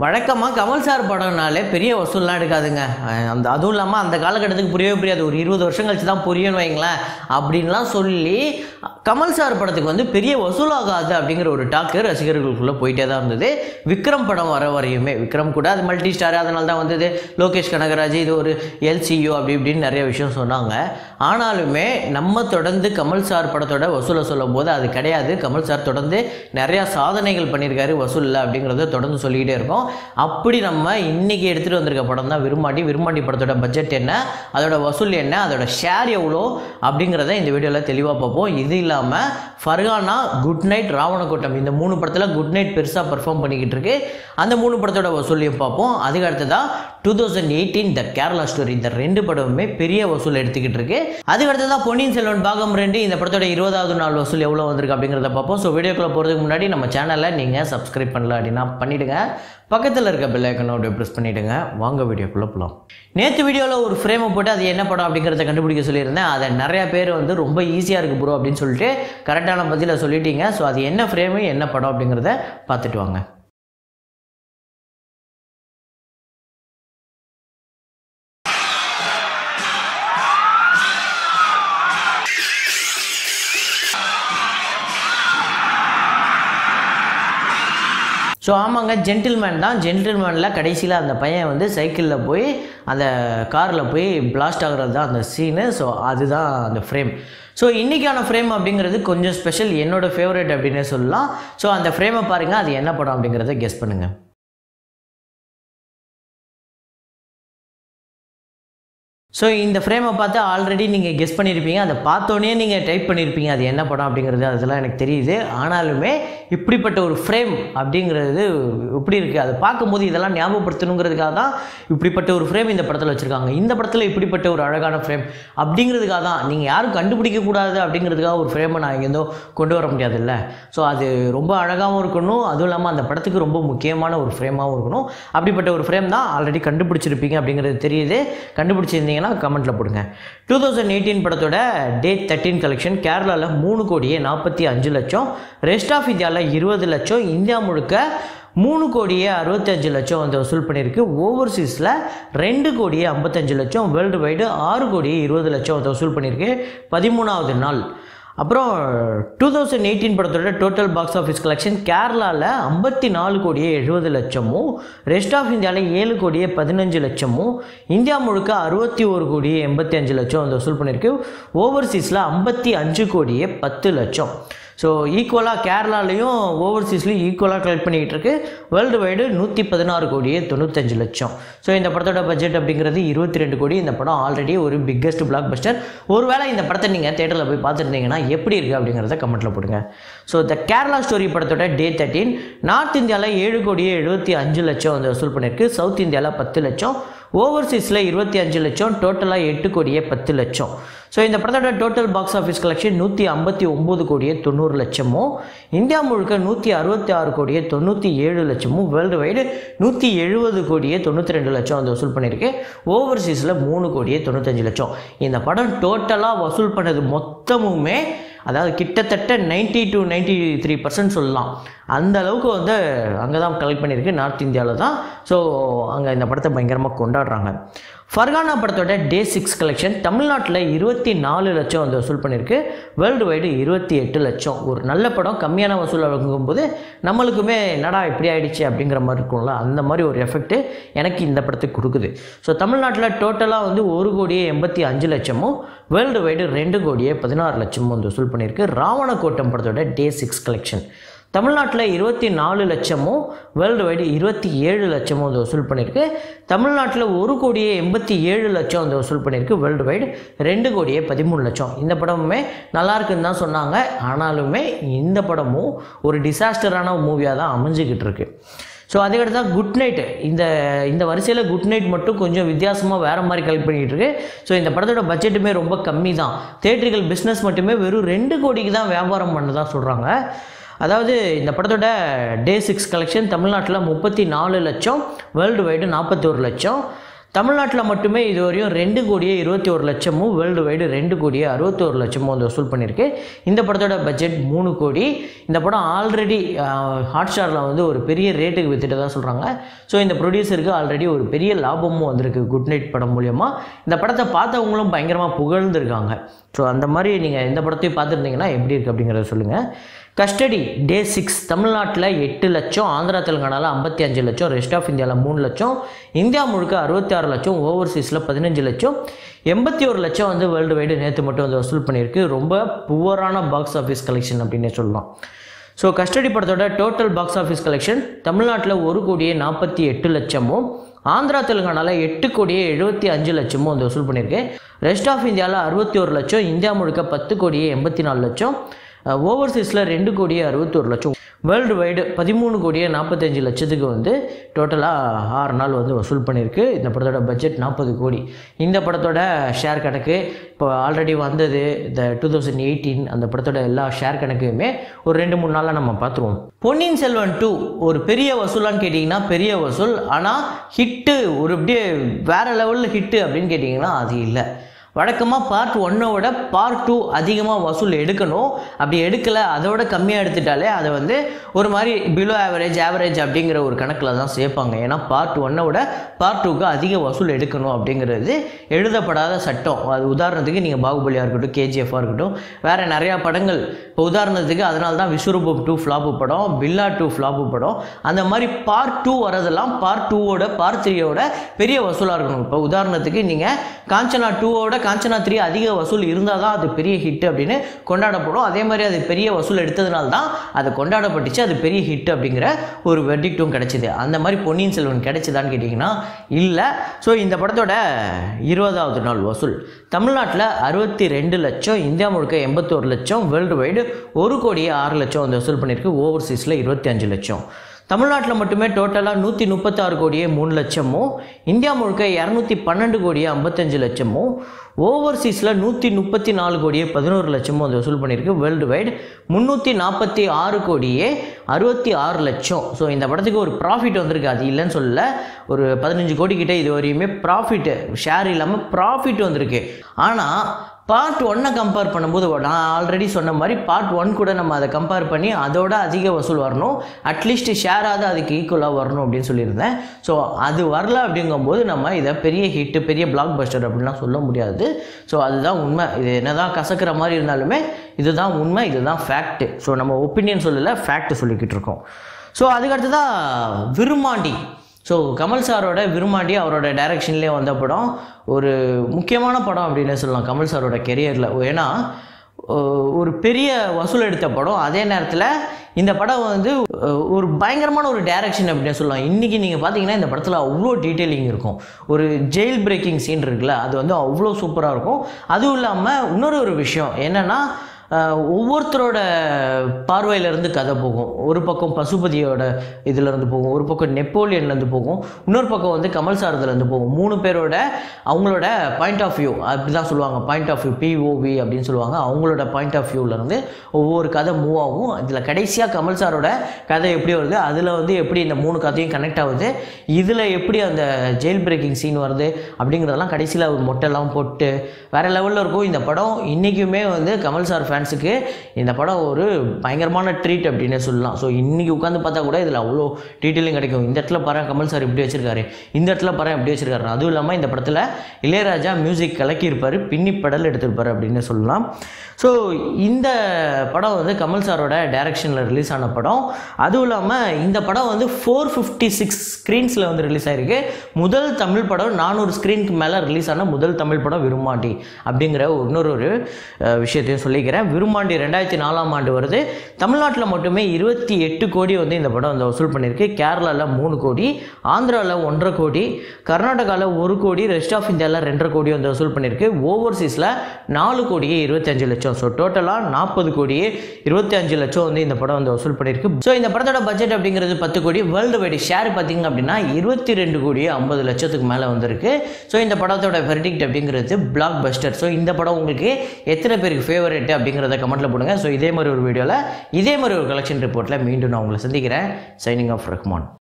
வழக்கமாக கமல் சார் படம்னாலே பெரிய வசூல்லாம் எடுக்காதுங்க. அதுவும் இல்லாமல் அந்த காலகட்டத்துக்கு புரியவே புரியாது. ஒரு 20 வருஷம் கழிச்சு தான் புரியும்னு வைங்களேன். அப்படின்லாம் சொல்லி கமல் சார் படத்துக்கு வந்து பெரிய வசூலாகாது அப்படிங்கிற ஒரு டாக்கு ரசிகர்களுக்குள்ளே போயிட்டே தான் இருந்தது. விக்ரம் படம் வர வரையுமே. விக்ரம் கூட அது மல்டி ஸ்டார், அதனால தான் வந்தது. லோகேஷ் கனகராஜ் இது ஒரு LCU அப்படி இப்படின்னு நிறைய விஷயம் சொன்னாங்க. ஆனாலுமே நம்ம தொடர்ந்து கமல் சார் படத்தோட வசூலை சொல்லும் போது அது கிடையாது. கமல் சார் தொடர்ந்து நிறையா சாதனைகள் பண்ணியிருக்காரு வசூலில் அப்படிங்கிறத தொடர்ந்து சொல்லிக்கிட்டே இருக்கோம். அப்படி நம்ம இன்னைக்கு எடுத்துகிட்டு வந்திருக்க படம் தான் விரும்மாண்டி. விரும்மாண்டி படத்தோட பட்ஜெட் என்ன, அதோட வசூல் என்ன, அதோட ஷேர் எவ்வளோ அப்படிங்கிறத இந்த வீடியோவில் தெளிவாக பார்ப்போம். இது இல்லாமல் ஃபர்கானா, குட் நைட், ராவணகோட்டம் இந்த 3 படத்தில் குட் நைட் பெருசாக பெர்ஃபார்ம் பண்ணிக்கிட்டு இருக்கு. அந்த 3 படத்தோட வசூலையும் பார்ப்போம். அதுக்கு அடுத்ததான் 2018 த கேரளா ஸ்டோரி. இந்த 2 படமுமே பெரிய வசூல் எடுத்துக்கிட்டு இருக்கு. அதுக்கு அடுத்ததான் பொன்னியின் செல்வன் பாகம் 2 இந்த படத்தோட 20வது நாள் வசூல் எவ்வளோ வந்திருக்கு அப்படிங்கிறத பார்ப்போம். ஸோ வீடியோக்குள்ளே போகிறதுக்கு முன்னாடி நம்ம சேனலை நீங்கள் சப்ஸ்கிரைப் பண்ணல அப்படின்னா பண்ணிவிடுங்க. பக்கத்தில் இருக்க பெல் ஐக்கனை அப்படியே ப்ரெஸ் பண்ணிவிடுங்க. வாங்க வீடியோக்குள்ளே போகலாம். நேற்று வீடியோவில் ஒரு ஃப்ரேமை போட்டு அது என்ன படம் அப்படிங்கிறத கண்டுபிடிக்க சொல்லியிருந்தேன். அதை நிறையா பேர் வந்து ரொம்ப ஈஸியாக இருக்குது ப்ரோ அப்படின்னு சொல்லிட்டு கரெக்டான பதிலை சொல்லிட்டீங்க. ஸோ அது என்ன ஃப்ரேமு என்ன படம் அப்படிங்கிறத பார்த்துட்டு வாங்க. ஸோ ஆமாங்க, ஜென்டில்மேன் தான். ஜென்டில்மேனில் கடைசியில் அந்த பையன் வந்து சைக்கிளில் போய் அந்த காரில் போய் பிளாஸ்ட் ஆகிறது தான் அந்த சீனு. ஸோ அதுதான் அந்த ஃப்ரேம். ஸோ இன்றைக்கான ஃப்ரேம் அப்படிங்கிறது கொஞ்சம் ஸ்பெஷல், என்னோடய ஃபேவரட் அப்படின்னே சொல்லலாம். ஸோ அந்த ஃப்ரேமை பாருங்கள், அது என்ன படம் அப்படிங்கிறத கெஸ் பண்ணுங்கள். ஸோ இந்த ஃப்ரேமை பார்த்து ஆல்ரெடி நீங்கள் கெஸ் பண்ணியிருப்பீங்க. அதை பார்த்தோன்னே நீங்கள் டைப் பண்ணியிருப்பீங்க அது என்ன படம் அப்படிங்கிறது. அதெல்லாம் எனக்கு தெரியுது. ஆனாலுமே இப்படிப்பட்ட ஒரு ஃப்ரேம் அப்படிங்கிறது எப்படி இருக்குது, அதை பார்க்கும்போது இதெல்லாம் ஞாபகப்படுத்தணுங்கிறதுக்காக தான் இப்படிப்பட்ட ஒரு ஃப்ரேம் இந்த படத்தில் வச்சுருக்காங்க. இந்த படத்தில் இப்படிப்பட்ட ஒரு அழகான ஃப்ரேம் அப்படிங்கிறதுக்காக தான், நீங்கள் யாரும் கண்டுபிடிக்கக்கூடாது அப்படிங்கிறதுக்காக ஒரு ஃப்ரேமை நான் எங்கேருந்தோ கொண்டு வர முடியாதுல்ல. ஸோ அது ரொம்ப அழகாகவும் இருக்கணும், அதுவும் இல்லாமல் அந்த படத்துக்கு ரொம்ப முக்கியமான ஒரு ஃப்ரேமாகவும் இருக்கணும். அப்படிப்பட்ட ஒரு ஃப்ரேம் தான் ஆல்ரெடி கண்டுபிடிச்சிருப்பீங்க அப்படிங்கிறது தெரியுது. கண்டுபிடிச்சிருந்தீங்க கமெண்ட்ல போடுங்க. 2018 படத்தோட டே 13 கலெக்ஷன் கேரளாவில் 3,45,00,000, ரெஸ்ட் ஆஃப் இந்தியாவில் 20 லட்சம், இந்தியா முழுக்க 3,65,00,000 வந்து வசூல் பண்ணியிருக்கு. ஓவர்சீஸில் 2,55,00,000, வேர்ல்டு வைடு 6,20,00,000 வந்து வசூல் பண்ணியிருக்கு 13வது நாள். அப்புறம் 2018 படத்தோட டோட்டல் பாக்ஸ் ஆஃபீஸ் கலெக்ஷன் கேரளாவில் 54,70,00,000, ரெஸ்ட் ஆஃப் இந்தியாவில் 7,15,00,000, இந்தியா முழுக்க 61,85,00,000 வந்து வசூல் பண்ணியிருக்கு. ஓவர்சீஸில் 55,10,00,000. ஸோ ஈக்குவலாக கேரளாலையும் ஓவர்சீஸ்லையும் ஈக்குவலாக கலெக்ட் பண்ணிக்கிட்டு இருக்கு. World wide 116,95,00,000. ஸோ இந்த படத்தோட பட்ஜெட் அப்படிங்கிறது 22 கோடி. இந்த படம் ஆல்ரெடி ஒரு பிக்கஸ்ட் பிளாக் பஸ்டர். ஒருவேளை இந்த படத்தை நீங்கள் தேட்டரில் போய் பார்த்துருந்தீங்கன்னா எப்படி இருக்குது அப்படிங்கிறத கமெண்ட்டில் போடுங்க. ஸோ த கேரளா ஸ்டோரி படத்தோட டே 13 நார்த் இந்தியாவில் 7,75,00,000 வந்து வசூல் பண்ணியிருக்கு. சவுத் இந்தியாவில் 10 லட்சம், ஓவர்சீஸில் 25 லட்சம், டோட்டலாக 8,10,00,000. ஸோ இந்த படத்தோட total box office collection 159,90,00,000, India முழுக்க 166,97,00,000, வேர்ல்டு வைடு 170,92,00,000 வந்து வசூல் பண்ணியிருக்கு. ஓவர்சீஸில் 3,95,00,000. இந்த படம் டோட்டலாக வசூல் பண்ணது மொத்தமுமே அதாவது கிட்டத்தட்ட 90 to 93% சொல்லலாம். அந்த அளவுக்கு வந்து அங்கே தான் கலெக்ட் பண்ணியிருக்கு, நார்த் இந்தியாவில் தான். ஸோ அங்கே இந்த படத்தை பயங்கரமாக கொண்டாடுறாங்க. ஃபர்கானா படத்தோட டே 6 கலெக்ஷன் தமிழ்நாட்டில் 24 லட்சம் வந்து வசூல் பண்ணியிருக்கு. வேர்ல்டு வைடு 28 லட்சம். ஒரு நல்ல படம் கம்மியான வசூல் வழங்கும்போது நம்மளுக்குமே என்னடா இப்படி ஆகிடுச்சு அப்படிங்கிற மாதிரி இருக்கும்ல, அந்த மாதிரி ஒரு எஃபெக்ட் எனக்கு இந்த படத்துக்கு கொடுக்குது. ஸோ தமிழ்நாட்டில் டோட்டலாக வந்து 1,85,00,000, வேர்ல்டு வைடு 2,16,00,000 வந்து வசூல் பண்ணியிருக்கு. ராவணகோட்டம் படத்தோட டே 6 கலெக்ஷன் தமிழ்நாட்டில் 24 லட்சமும், வேர்ல்டு வைடு 27 லட்சமும் வந்து வசூல் பண்ணியிருக்கு. தமிழ்நாட்டில் 1,87,00,000 வந்து வசூல் பண்ணியிருக்கு. Worldwide 2,13,00,000. இந்த படமுமே நல்லா இருக்குன்னு தான் சொன்னாங்க. ஆனாலுமே இந்த படமும் ஒரு டிசாஸ்டரான மூவியாக தான் அமைஞ்சிக்கிட்டு இருக்கு. ஸோ அதுக்கடுத்து தான் குட் நைட். இந்த வரிசையில் குட் நைட் மட்டும் கொஞ்சம் வித்தியாசமாக வேறு மாதிரி கலெக்ட் பண்ணிக்கிட்டு இருக்கு. ஸோ இந்த படத்தோட பட்ஜெட்டுமே ரொம்ப கம்மி தான். தேட்டரிக்கல் பிஸ்னஸ் மட்டுமே வெறும் 2 கோடிக்கு தான் வியாபாரம் பண்ணதாக சொல்கிறாங்க. அதாவது இந்த படத்தோட டே 6 கலெக்ஷன் தமிழ்நாட்டில் 34 லட்சம், வேர்ல்டு வைடு 41 லட்சம், தமிழ்நாட்டில் மட்டுமே இதுவரையும் 2,21,00,000 வேர்ல்டு வைடு 2,61,00,000 வந்து வசூல் பண்ணியிருக்கு. இந்த படத்தோட பட்ஜெட் 3 கோடி. இந்த படம் ஆல்ரெடி ஹாட்ஸ்டாரில் வந்து ஒரு பெரிய ரேட்டுக்கு வித்துட்டு தான் சொல்கிறாங்க. ஸோ இந்த ப்ரொடியூசருக்கு ஆல்ரெடி ஒரு பெரிய லாபமும் வந்திருக்கு குட் நைட் படம் மூலியமாக. இந்த படத்தை பார்த்தவங்களும் பயங்கரமாக புகழ்ந்துருக்காங்க. ஸோ அந்த மாதிரி நீங்கள் இந்த படத்தையும் பார்த்துருந்தீங்கன்னா எப்படி இருக்குது அப்படிங்கிறத சொல்லுங்கள். கஸ்டடி டே 6 தமிழ்நாட்டில் 8 லட்சம், ஆந்திரா தெலுங்கானாவில் 55 லட்சம், ரெஸ்ட் ஆஃப் இந்தியாவில் 3 லட்சம், இந்தியா முழுக்க 66 லட்சம், ஓவர்சீஸில் 15 லட்சம், 81 லட்சம் வந்து வேர்ல்டு வைடு நேற்று மட்டும் வந்து வசூல் பண்ணியிருக்கு. ரொம்ப புவரான பாக்ஸ் ஆஃபீஸ் கலெக்ஷன் அப்படின்னே சொல்லலாம். ஸோ கஸ்டடி படத்தோட டோட்டல் பாக்ஸ் ஆஃபீஸ் கலெக்ஷன் தமிழ்நாட்டில் 1,48,00,000, ஆந்திரா தெலுங்கானாவில் 8,75,00,000 வந்து வசூல் பண்ணியிருக்கு. ரெஸ்ட் ஆஃப் இந்தியாவில் 61 லட்சம், இந்தியா முழுக்க 10,84 லட்சம், ஓவர்சீஸில் 2,61,00,000, வேர்ல்டு வைடு 13,45,00,000 வந்து டோட்டலாக 6 நாள் வந்து வசூல் பண்ணியிருக்கு. இந்த படத்தோட பட்ஜெட் 40 கோடி. இந்த படத்தோட ஷேர் கணக்கு இப்போ ஆல்ரெடி வந்தது இந்த 2018 அந்த படத்தோட எல்லா ஷேர் கணக்குமே ஒரு 2-3 நாளில் நம்ம பார்த்துருவோம். பொன்னியின் செல்வன் 2 ஒரு பெரிய வசூலான்னு கேட்டிங்கன்னா பெரிய வசூல். ஆனால் ஹிட்டு ஒரு அப்படியே வேறு லெவலில் ஹிட்டு அப்படின்னு கேட்டிங்கன்னா அது இல்லை. வழக்கமாக பார்ட் 1 விட பார்ட் 2 அதிகமாக வசூல் எடுக்கணும். அப்படி எடுக்கலை, அதோட கம்மியாக எடுத்துட்டாலே அதை வந்து ஒரு மாதிரி பிலோ ஆவரேஜ் அப்படிங்கிற ஒரு கணக்கில் தான் சேர்ப்பாங்க. ஏன்னா பார்ட் 1 விட பார்ட் 2க்கு அதிக வசூல் எடுக்கணும் அப்படிங்கிறது எழுதப்படாத சட்டம். அது உதாரணத்துக்கு நீங்கள் பாகுபலியாக இருக்கட்டும், கேஜிஎஃபாக இருக்கட்டும், வேறு நிறையா படங்கள். இப்போ உதாரணத்துக்கு அதனால தான் விஸ்வரூபம் 2 ஃப்ளாப்பு படம், பில்லா 2 ஃப்ளாப்பு படம். அந்த மாதிரி பார்ட் 2 வரதெல்லாம் பார்ட் 2வோட பார்ட் 3யோட பெரிய வசூலாக இருக்கணும். இப்போ உதாரணத்துக்கு நீங்கள் காஞ்சனா 2வோட காஞ்சனா 3 அதிக வசூல் இருந்தால் தான் அது பெரிய ஹிட் அப்படின்னு கொண்டாடப்படும். அதே மாதிரி அது பெரிய வசூல் எடுத்ததுனால தான் அது கொண்டாடப்பட்டுச்சு, அது பெரிய ஹிட் அப்படிங்கிற ஒரு வெர்டிக்டும் கிடைச்சிது. அந்த மாதிரி பொன்னியின் செல்வன் கிடைச்சிதான்னு கேட்டிங்கன்னா இல்லை. ஸோ இந்த படத்தோட 20வது நாள் வசூல் தமிழ்நாட்டில் 62 லட்சம், இந்தியா முழுக்க 81 லட்சம், வேர்ல்டு வைடு 1,06,00,000 வந்து வசூல் பண்ணியிருக்கு. ஓவர்சீஸில் 25 லட்சம். தமிழ்நாட்டில் மட்டுமே டோட்டலாக 136,03,00,000, இந்தியா முழுக்க 212,55,00,000, ஓவர்சீஸில் 134,11,00,000 வந்து வசூல் பண்ணியிருக்கு. World wide 346,66,00,000. ஸோ இந்த படத்துக்கு ஒரு ப்ராஃபிட் வந்திருக்கு, அது இல்லைன்னு சொல்லலை. ஒரு 15 கோடி கிட்டே இது வரையுமே ப்ராஃபிட்டு ஷேர் இல்லாமல் ப்ராஃபிட் வந்திருக்கு. ஆனால் பார்ட் 1 கம்பேர் பண்ணும்போது நான் ஆல்ரெடி சொன்ன மாதிரி பார்ட் 1 கூட நம்ம அதை கம்பேர் பண்ணி அதோட அதிக வசூல் வரணும், அட்லீஸ்ட் ஷேராவது அதுக்கு ஈக்குவலாக வரணும் அப்படின்னு சொல்லியிருந்தேன். ஸோ அது வரல அப்படிங்கும்போது நம்ம இதை பெரிய ஹிட்டு, பெரிய பிளாக் பஸ்டர் அப்படின்லாம் சொல்ல முடியாது. ஸோ அதுதான் உண்மை. இது என்ன தான் கசக்கிற மாதிரி இருந்தாலுமே இதுதான் உண்மை, இதுதான் ஃபேக்ட்டு. ஸோ நம்ம ஒப்பீனியன் சொல்லலை, ஃபேக்ட் சொல்லிக்கிட்டு இருக்கோம். ஸோ அதுக்கடுத்து தான் விருமாண்டி. ஸோ கமல் சாரோட விருமாண்டி அவரோட டைரக்ஷன்லேயே வந்த படம், ஒரு முக்கியமான படம் அப்படின்னு சொல்லலாம் கமல் சாரோட கெரியரில். ஏன்னா ஒரு பெரிய வசூல் எடுத்த படம், அதே நேரத்தில் இந்த படம் வந்து ஒரு பயங்கரமான ஒரு டைரக்ஷன் அப்படின்னு சொல்லலாம். இன்றைக்கி நீங்கள் பார்த்தீங்கன்னா இந்த படத்தில் அவ்வளோ டீட்டெயிலிங் இருக்கும். ஒரு ஜெயில் பிரேக்கிங் சீன் இருக்குல்ல, அது வந்து அவ்வளோ சூப்பராக இருக்கும். அதுவும் இல்லாமல் இன்னொரு விஷயம் என்னென்னா, ஒவ்வொருத்தரோட பார்வையிலேருந்து கதை போகும். ஒரு பக்கம் பசுபதியோட இதிலேருந்து போகும், ஒரு பக்கம் நெப்போலியன்லேருந்து போகும், இன்னொரு பக்கம் வந்து கமல் சாரதுலேருந்து போகும். 3 பேரோட அவங்களோட பாயிண்ட் ஆஃப் வியூ அப்படி தான் சொல்லுவாங்க, பாயிண்ட் ஆஃப் வியூ POV அப்படின்னு சொல்லுவாங்க. அவங்களோட பாயிண்ட் ஆஃப் வியூவிலேருந்து ஒவ்வொரு கதை மூவ் ஆகும். இதில் கடைசியாக கமல் சாரோட கதை எப்படி வருது, அதில் வந்து எப்படி இந்த 3 கதையும் கனெக்ட் ஆகுது, இதில் எப்படி அந்த ஜெயில் பிரேக்கிங் சீன் வருது அப்படிங்கிறதெல்லாம் கடைசியில் ஒரு மொட்டைலாம் போட்டு வேறு லெவலில் இருக்கும். இந்த படம் இன்றைக்குமே வந்து கமல் சார் ஃபேன்ஸுக்கு இந்த படம் ஒரு பயங்கரமான ட்ரீட் அப்படின்னு சொல்லலாம். ஸோ இன்றைக்கி உட்காந்து பார்த்தா கூட இதில் அவ்வளோ டீட்டெயிலிங் கிடைக்கும். இந்த இடத்துல பாரு கமல் சார் இப்படி வச்சிருக்காரு, இந்த இடத்துல பாரு எப்படி வச்சிருக்காரு. அதுவும் இல்லாமல் இந்த படத்தில் இளையராஜா மியூசிக் கலக்கியிருப்பார், பின்னி படல் எடுத்திருப்பார் அப்படின்னு சொல்லலாம். ஸோ இந்த படம் வந்து கமல் சாரோட டைரக்ஷனில் ரிலீஸ் ஆன படம். அதுவும் இல்லாமல் இந்த படம் வந்து 456 ஸ்க்ரீன்ஸில் வந்து ரிலீஸ் ஆகிருக்கு. முதல் தமிழ் படம் 400 ஸ்க்ரீனுக்கு மேலே ரிலீஸ் ஆன முதல் தமிழ் படம் விருமாண்டி அப்படிங்கிற இன்னொரு விஷயத்தையும் சொல்லிக்கிறேன். விருமாண்டி 2004ஆம் ஆண்டு வருது. தமிழ்நாட்டில் மட்டுமே 28 கோடி வந்து இந்த படம் வந்து வசூல் பண்ணியிருக்கு. கேரளாவில் 3 கோடி, ஆந்திராவில் 1.5 கோடி, கர்நாடகாவில் 1 கோடி, ரெஸ்ட் ஆஃப் இந்தியாவில் 2.5 கோடி வந்து வசூல் பண்ணியிருக்கு. ஓவர்சீஸில் 4 கோடியே 25 லட்சம். ஸோ டோட்டலாக 40 கோடியே 25 லட்சம் வந்து இந்த படம் வந்து வசூல் பண்ணியிருக்கு. ஸோ இந்த படத்தோட பட்ஜெட் அப்படிங்கிறது 10 கோடி. வேர்ல்டு வைடு ஷேர் பார்த்தீங்க அப்படின்னா 22 கோடியே 50 லட்சத்துக்கு மேலே வந்திருக்கு. ஸோ இந்த படத்தோட வெர்டிக்ட் அப்படிங்கிறது பிளாக் பஸ்டர். ஸோ இந்த படம் உங்களுக்கு எத்தனை பேருக்கு ஃபேவரட் அப்படிங்கிறத கமெண்ட்டில் போடுங்க. ஸோ இதே மாதிரி ஒரு வீடியோவில் இதே மாதிரி ஒரு கலெக்ஷன் ரிப்போர்ட்டில் மீண்டும் நான் உங்களை சந்திக்கிறேன். Signing off Rahman.